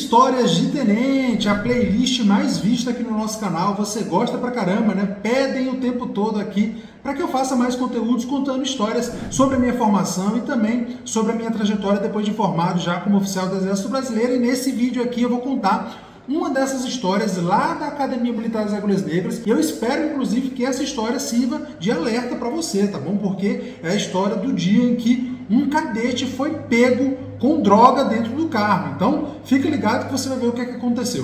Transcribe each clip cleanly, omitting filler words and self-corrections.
Histórias de Tenente, a playlist mais vista aqui no nosso canal. Você gosta pra caramba, né? Pedem o tempo todo aqui para que eu faça mais conteúdos contando histórias sobre a minha formação e também sobre a minha trajetória depois de formado já como oficial do Exército Brasileiro. E nesse vídeo aqui eu vou contar uma dessas histórias lá da Academia Militar das Agulhas Negras. E eu espero, inclusive, que essa história sirva de alerta para você, tá bom? Porque é a história do dia em que um cadete foi pego com droga dentro do carro. Então, fica ligado que você vai ver o que é que aconteceu.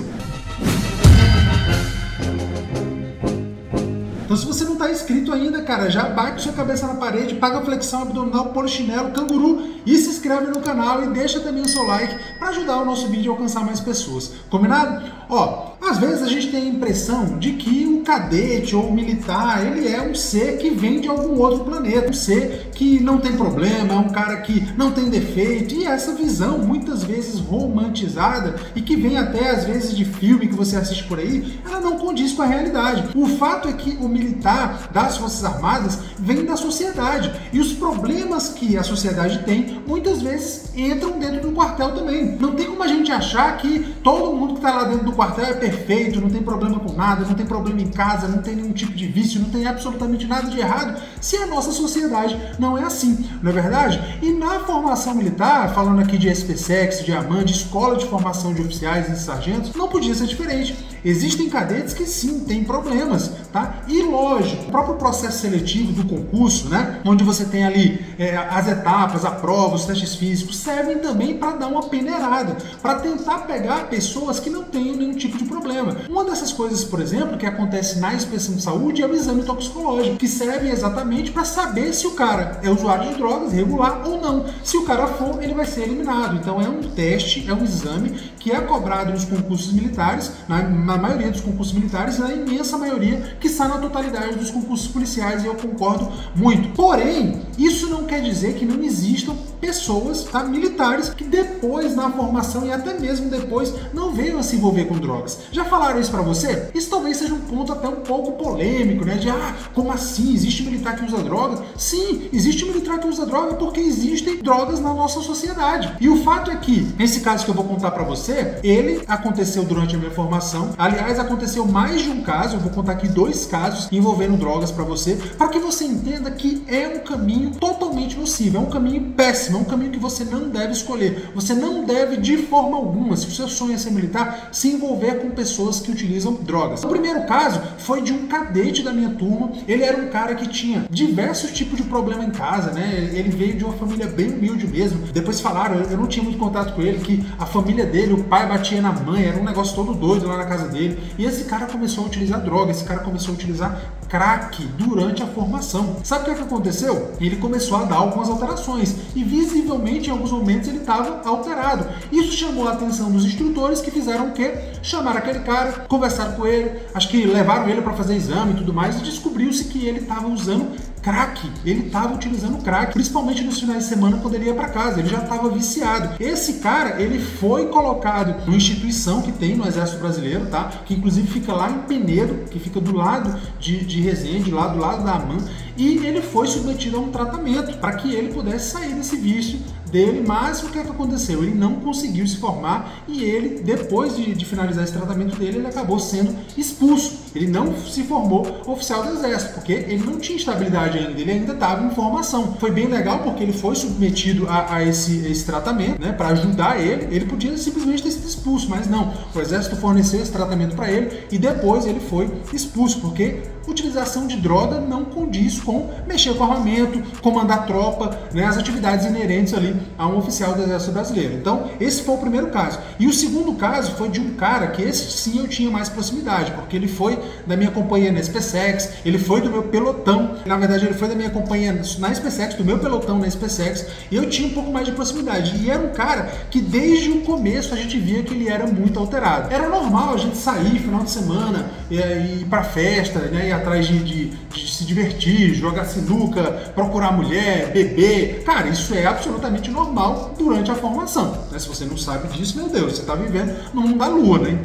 Então, se você não está inscrito ainda, cara, já bate sua cabeça na parede, paga flexão abdominal, polichinelo, canguru e se inscreve no canal e deixa também o seu like para ajudar o nosso vídeo a alcançar mais pessoas. Combinado? Ó, às vezes a gente tem a impressão de que o cadete ou o militar, ele é um ser que vem de algum outro planeta, um ser que não tem problema, é um cara que não tem defeito, e essa visão muitas vezes romantizada e que vem até às vezes de filme que você assiste por aí, ela não condiz com a realidade. O fato é que o militar das Forças Armadas vem da sociedade, e os problemas que a sociedade tem muitas vezes entram dentro do quartel também. Não tem como a gente achar que todo mundo que está lá dentro do quartel é perfeito, não tem problema com nada, não tem problema em casa, não tem nenhum tipo de vício, não tem absolutamente nada de errado, se a nossa sociedade não é assim, não é verdade? E na formação militar, falando aqui de SPSEX, de AMAN, de Escola de Formação de Oficiais e Sargentos, não podia ser diferente. Existem cadetes que sim, têm problemas, tá? E lógico, o próprio processo seletivo do concurso, né? Onde você tem ali as etapas, a prova, os testes físicos, servem também para dar uma peneirada, para tentar pegar pessoas que não tenham nenhum tipo de problema. Uma dessas coisas, por exemplo, que acontece na inspeção de saúde é o exame toxicológico, que serve exatamente para saber se o cara é usuário de drogas regular ou não. Se o cara for, ele vai ser eliminado. Então é um teste, é um exame que é cobrado nos concursos militares, na maioria dos concursos militares, e na imensa maioria que está na totalidade dos concursos policiais, e eu concordo muito. Porém, isso não quer dizer que não existam pessoas, tá, militares que depois na formação e até mesmo depois não venham a se envolver com drogas. Já falaram isso pra você? Isso talvez seja um ponto até um pouco polêmico, né? De como assim? Existe militar que usa droga? Sim, existe militar que usa droga porque existem drogas na nossa sociedade. E o fato é que, nesse caso que eu vou contar pra você, ele aconteceu durante a minha formação. Aliás, aconteceu mais de um caso, eu vou contar aqui 2 casos envolvendo drogas pra você, para que você entenda que é um caminho totalmente nocivo, é um caminho péssimo, é um caminho que você não deve escolher. Você não deve, de forma alguma, se o seu sonho é ser militar, se envolver com pessoas que utilizam drogas. O primeiro caso foi de um cadete da minha turma. Ele era um cara que tinha diversos tipos de problema em casa, né? Ele veio de uma família bem humilde mesmo. Depois falaram, eu não tinha muito contato com ele, que a família dele, o pai batia na mãe, era um negócio todo doido lá na casa dele. E esse cara começou a utilizar droga, esse cara começou a utilizar crack durante a formação. Sabe o que aconteceu? Ele começou a dar algumas alterações e visivelmente em alguns momentos ele estava alterado. Isso chamou a atenção dos instrutores, que fizeram o quê? Chamaram aquele cara, conversaram com ele, acho que levaram ele para fazer exame e tudo mais, e descobriu-se que ele estava usando crack, ele estava utilizando crack, principalmente nos finais de semana quando ele ia para casa, ele já estava viciado. Esse cara, ele foi colocado numa instituição que tem no Exército Brasileiro, tá? Que inclusive fica lá em Penedo, que fica do lado de Resende, lá do lado da AMAN, e ele foi submetido a um tratamento para que ele pudesse sair desse vício dele. Mas o que é que aconteceu? Ele não conseguiu se formar e ele, depois de finalizar esse tratamento dele, ele acabou sendo expulso. Ele não se formou oficial do Exército, porque ele não tinha estabilidade ainda, ele ainda estava em formação. Foi bem legal porque ele foi submetido a esse tratamento, né, para ajudar ele. Ele podia simplesmente ter sido expulso, mas não. O Exército forneceu esse tratamento para ele e depois ele foi expulso, porque utilização de droga não condiz com mexer com armamento, comandar tropa, né, as atividades inerentes ali a um oficial do Exército Brasileiro. Então, esse foi o primeiro caso. E o segundo caso foi de um cara que esse sim eu tinha mais proximidade, porque ele foi da minha companhia na SPSEX, ele foi do meu pelotão. Na verdade, ele foi da minha companhia na SPSEX, do meu pelotão na SPSEX, e eu tinha um pouco mais de proximidade. E era um cara que desde o começo a gente via que ele era muito alterado. Era normal a gente sair final de semana e ir pra festa, né, ir atrás de se divertir, jogar sinuca, procurar mulher, beber. Cara, isso é absolutamente normal durante a formação, né? Se você não sabe disso, meu Deus, você está vivendo no mundo da lua, né? Então,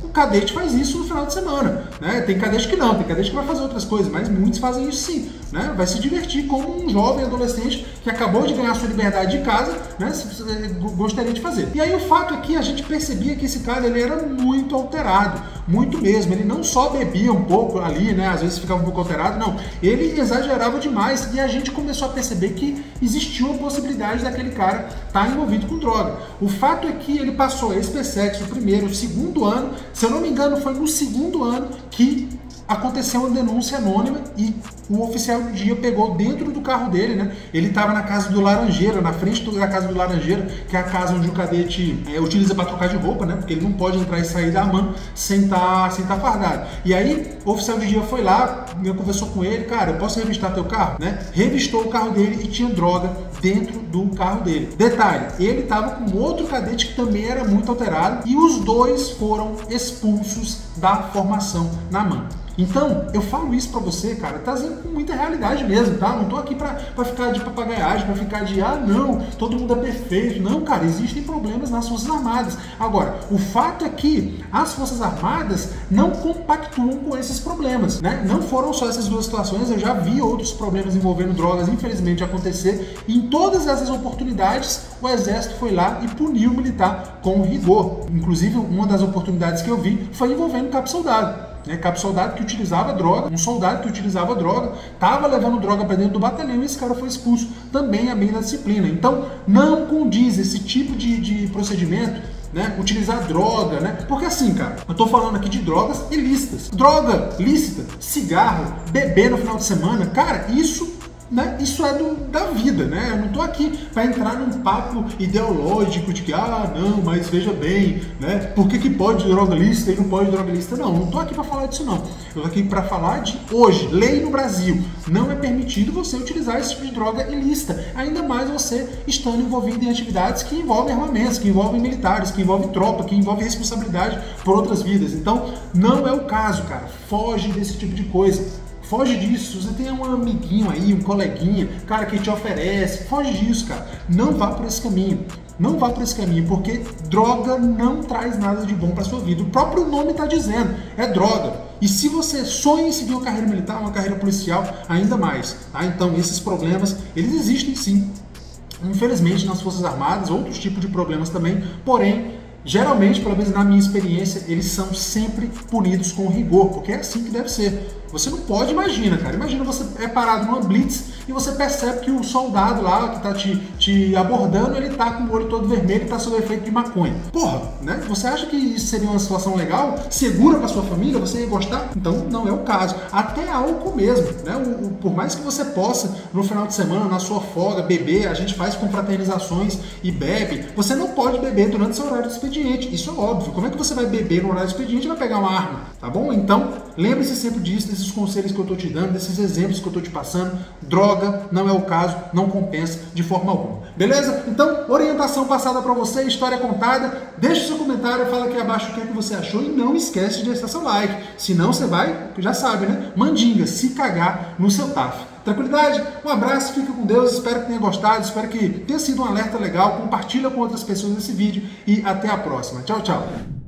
o cadete faz isso no final de semana, né? Tem cadete que não, tem cadete que vai fazer outras coisas, mas muitos fazem isso sim, né? Vai se divertir como um jovem adolescente que acabou de ganhar sua liberdade de casa, né? Gostaria de fazer. E aí o fato é que a gente percebia que esse cara ele era muito alterado, muito mesmo. Ele não só bebia um pouco ali, né? Às vezes ficava um pouco alterado, não. Ele exagerava demais e a gente começou a perceber que existia uma possibilidade daquele cara estar envolvido com droga. O fato é que ele passou esse PSEX, o primeiro, o segundo ano, se eu não me engano foi no segundo ano que aconteceu uma denúncia anônima e o oficial do dia pegou dentro do carro dele, né? Ele estava na casa do Laranjeira, na frente da casa do Laranjeira, que é a casa onde o cadete utiliza para trocar de roupa, né? Porque ele não pode entrar e sair da AMAN sem tá fardado. E aí, o oficial de dia foi lá, conversou com ele, cara, eu posso revistar teu carro, né? Revistou o carro dele e tinha droga dentro do carro dele. Detalhe, ele estava com outro cadete que também era muito alterado e os dois foram expulsos da formação na AMAN. Então, eu falo isso pra você, cara, trazendo com muita realidade mesmo, tá? Não tô aqui pra ficar de papagaiagem, pra ficar de, não, todo mundo é perfeito. Não, cara, existem problemas nas Forças Armadas. Agora, o fato é que as Forças Armadas não compactuam com esses problemas, né? Não foram só essas duas situações, eu já vi outros problemas envolvendo drogas, infelizmente, acontecer. E em todas essas oportunidades, o Exército foi lá e puniu o militar com rigor. Inclusive, uma das oportunidades que eu vi foi envolvendo cabo soldado. Cabo soldado que utilizava droga, um soldado que utilizava droga, estava levando droga para dentro do batalhão e esse cara foi expulso também a meio da disciplina. Então, não condiz esse tipo de procedimento, né? Utilizar droga, né? Porque assim, cara, eu tô falando aqui de drogas ilícitas. Droga lícita, cigarro, beber no final de semana, cara, isso, né? Isso é da vida, né? Eu não tô aqui para entrar num papo ideológico de que, não, mas veja bem, né? Por que pode droga lícita e não pode droga lícita? Não tô aqui para falar disso, não. Eu tô aqui para falar de hoje, lei no Brasil. Não é permitido você utilizar esse tipo de droga ilícita, ainda mais você estando envolvido em atividades que envolvem armamentos, que envolvem militares, que envolvem tropa, que envolvem responsabilidade por outras vidas. Então, não é o caso, cara. Foge desse tipo de coisa. Foge disso, você tem um amiguinho aí, um coleguinha, cara, que te oferece, foge disso, cara. Não vá por esse caminho. Não vá por esse caminho, porque droga não traz nada de bom para sua vida. O próprio nome está dizendo, é droga. E se você sonha em seguir uma carreira militar, uma carreira policial, ainda mais, tá? Então, esses problemas, eles existem sim. Infelizmente, nas Forças Armadas, outros tipos de problemas também, porém, geralmente, pelo menos na minha experiência, eles são sempre punidos com rigor, porque é assim que deve ser. Você não pode, imagina, cara. Imagina você é parado numa blitz e você percebe que o soldado lá que tá te abordando, ele tá com o olho todo vermelho e tá sob efeito de maconha. Porra, né? Você acha que isso seria uma situação legal? Segura pra sua família? Você ia gostar? Então, não é o caso. Até álcool mesmo, né? Por mais que você possa, no final de semana, na sua folga, beber, a gente faz confraternizações e bebe, você não pode beber durante seu horário de expediente. Isso é óbvio. Como é que você vai beber no horário de expediente e vai pegar uma arma? Tá bom? Então, lembre-se sempre disso, desses conselhos que eu tô te dando, desses exemplos que eu tô te passando. Droga não é o caso, não compensa de forma alguma. Beleza? Então, orientação passada para você, história contada. Deixa o seu comentário, fala aqui abaixo o que é que você achou e não esquece de deixar seu like. Senão você vai, já sabe, né? Mandinga, se cagar no seu TAF. Tranquilidade? Um abraço, fica com Deus, espero que tenha gostado, espero que tenha sido um alerta legal. Compartilha com outras pessoas esse vídeo e até a próxima. Tchau, tchau.